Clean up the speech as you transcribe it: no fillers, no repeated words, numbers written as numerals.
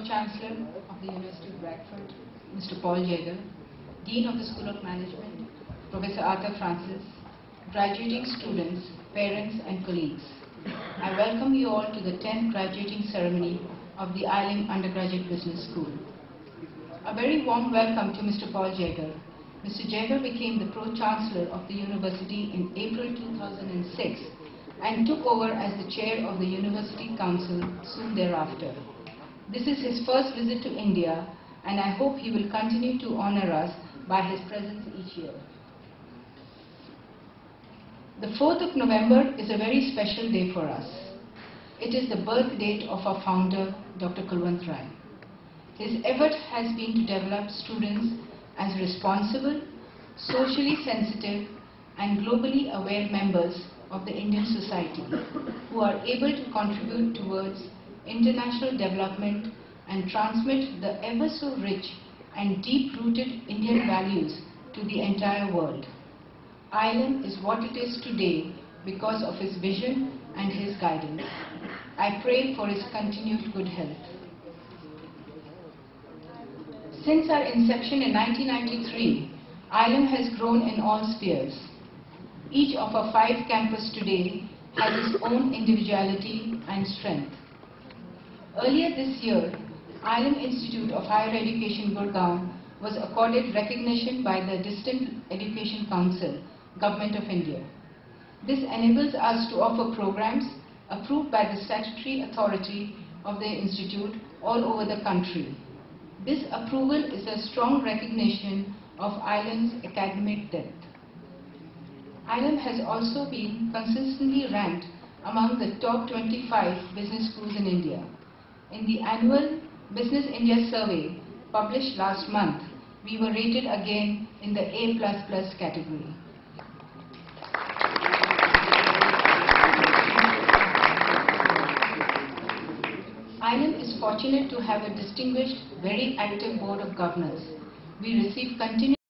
Pro-Chancellor of the University of Bradford, Mr. Paul Jaeger, Dean of the School of Management, Professor Arthur Francis, graduating students, parents and colleagues. I welcome you all to the 10th graduating ceremony of the ILM Undergraduate Business School. A very warm welcome to Mr. Paul Jaeger. Mr. Jaeger became the Pro-Chancellor of the University in April 2006 and took over as the Chair of the University Council soon thereafter. This is his first visit to India, and I hope he will continue to honor us by his presence each year. The 4th of November is a very special day for us. It is the birth date of our founder, Dr. Kulwant Rai. His effort has been to develop students as responsible, socially sensitive, and globally aware members of the Indian society who are able to contribute towards international development and transmit the ever so rich and deep-rooted Indian values to the entire world. ILM is what it is today because of his vision and his guidance. I pray for his continued good health. Since our inception in 1993, ILM has grown in all spheres. Each of our 5 campuses today has its own individuality and strength. Earlier this year, ILM Institute of Higher Education, Gurgaon was accorded recognition by the Distance Education Council, Government of India. This enables us to offer programs approved by the statutory authority of the institute all over the country. This approval is a strong recognition of ILM's academic depth. ILM has also been consistently ranked among the top 25 business schools in India. In the annual Business India survey published last month, we were rated again in the A++ category. ILM is fortunate to have a distinguished, very active board of governors. We receive continuous